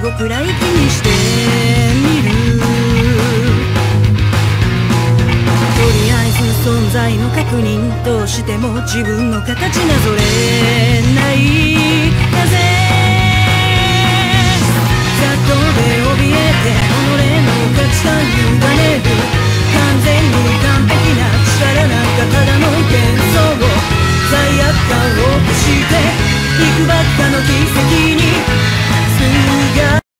後くらい気にしてみる。とりあえず存在の確認としても自分の形なぞれないなぜ雑踏で怯えて己の価値観委ねる完全に完璧な力なんかただの幻